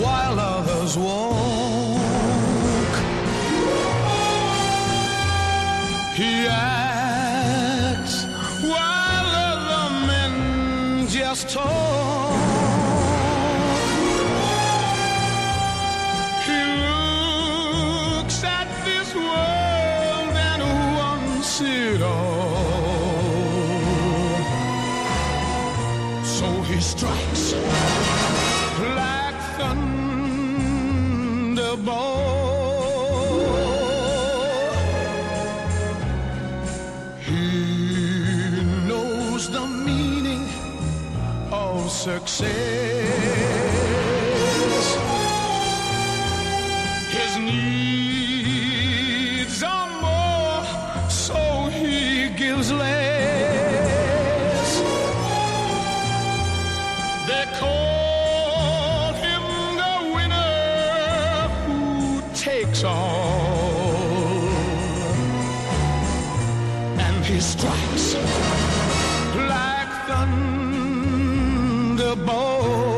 while others walk. He acts while other men just talk. He looks at this world and wants it all. So he strikes like thunderbolt. He knows the meaning of success. His needs are more, so he gives less. They call him the winner who takes all, and he strikes like thunderbolt.